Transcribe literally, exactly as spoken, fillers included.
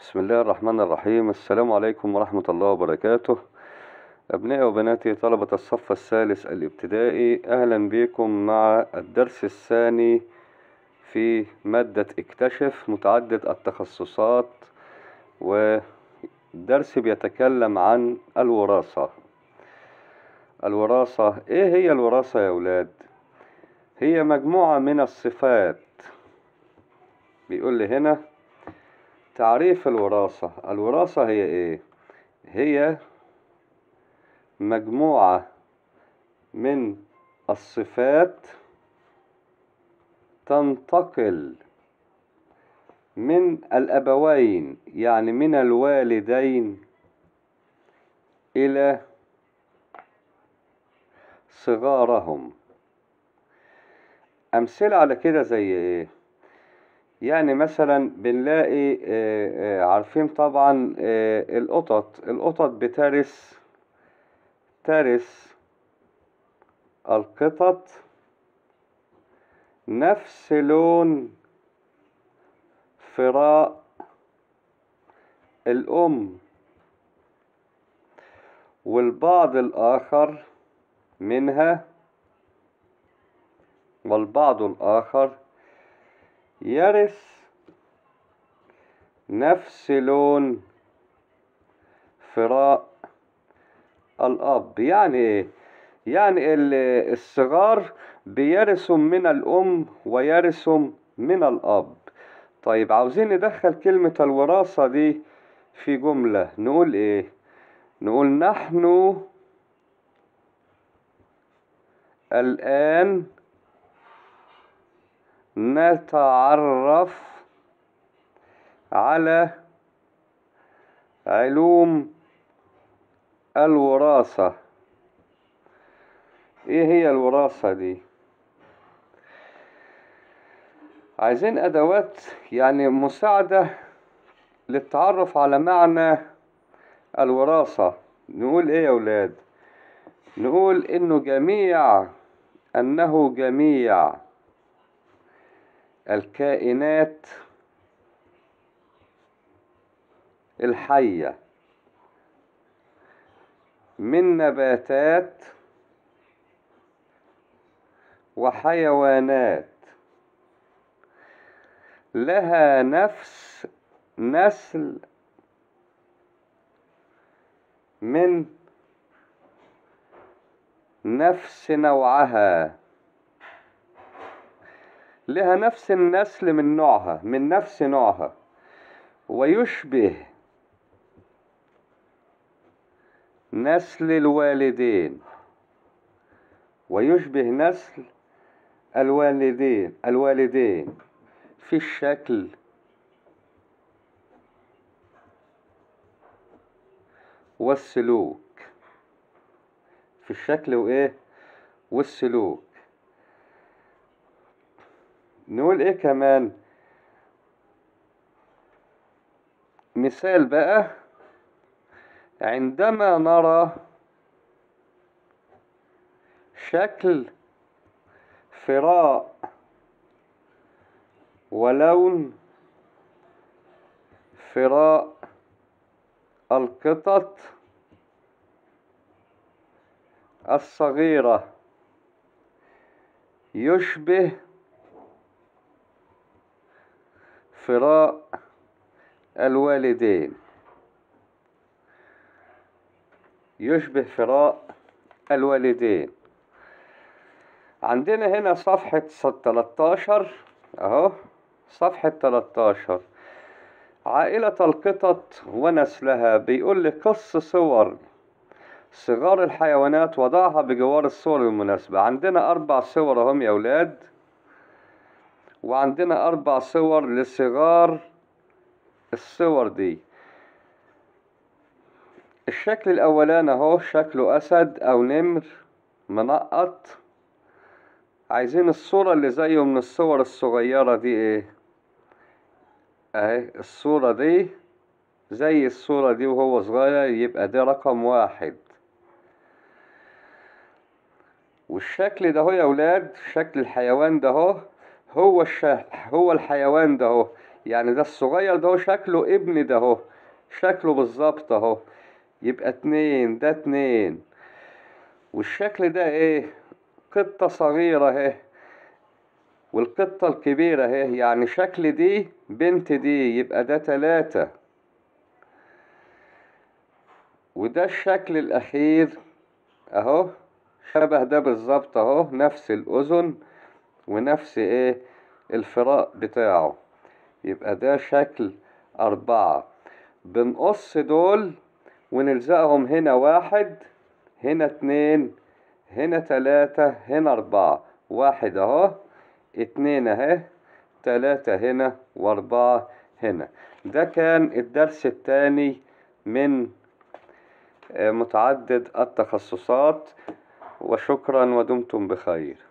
بسم الله الرحمن الرحيم. السلام عليكم ورحمة الله وبركاته. أبنائي وبناتي طلبة الصف الثالث الابتدائي، أهلا بكم مع الدرس الثاني في مادة اكتشف متعدد التخصصات، والدرس بيتكلم عن الوراثة. الوراثة إيه هي الوراثة يا أولاد؟ هي مجموعة من الصفات. بيقول لي هنا تعريف الوراثة. الوراثة هي إيه؟ هي مجموعة من الصفات تنتقل من الأبوين، يعني من الوالدين، إلى صغارهم. أمثلة على كده زي إيه؟ يعني مثلا بنلاقي آه، آه، عارفين طبعا آه، القطط القطط بترث ترث القطط نفس لون فراء الأم، والبعض الآخر منها والبعض الآخر يرث نفس لون فراء الأب. يعني إيه؟ يعني الصغار بيرثوا من الأم ويرثوا من الأب. طيب عاوزين ندخل كلمة الوراثة دي في جملة، نقول إيه؟ نقول نحن الآن نتعرف على علوم الوراثة. ايه هي الوراثة دي؟ عايزين ادوات يعني مساعدة للتعرف على معنى الوراثة. نقول ايه يا اولاد؟ نقول انه جميع انه جميع الكائنات الحية من نباتات وحيوانات لها نفس نسل من نفس نوعها، لها نفس النسل من نوعها من نفس نوعها، ويشبه نسل الوالدين ويشبه نسل الوالدين الوالدين في الشكل والسلوك. في الشكل وإيه؟ والسلوك. نقول إيه كمان؟ مثال بقى، عندما نرى شكل فراء ولون فراء القطط الصغيرة يشبه فراء الوالدين يشبه فراء الوالدين. عندنا هنا صفحة تلتاشر اهو، صفحة تلتاشر، عائلة القطط ونسلها. بيقول لي قص صور صغار الحيوانات وضعها بجوار الصور المناسبة. عندنا أربع صور اهم يا أولاد، وعندنا أربع صور لصغار الصور دي. الشكل الأولاني اهو شكله أسد أو نمر منقط. عايزين الصورة اللي زيه من الصور الصغيرة دي ايه؟ اهي الصورة دي زي الصورة دي وهو صغير، يبقى ده رقم واحد. والشكل ده هو يا أولاد شكل الحيوان ده هو هو الشكل هو الحيوان ده هو، يعني ده الصغير ده هو شكله ابن ده هو شكله بالظبط اهو، يبقى اتنين، ده اتنين. والشكل ده ايه؟ قطة صغيرة اهي، والقطة الكبيرة اهي، يعني شكل دي بنت دي، يبقى ده تلاتة. وده الشكل الأخير اهو، شبه ده بالظبط اهو، نفس الأذن ونفس ايه الفراء بتاعه، يبقى ده شكل أربعة. بنقص دول ونلزقهم، هنا واحد، هنا اتنين، هنا تلاتة، هنا أربعة. واحد اهو، اتنين اهي، تلاتة هنا، وأربعة هنا. ده كان الدرس الثاني من متعدد التخصصات، وشكرا ودمتم بخير.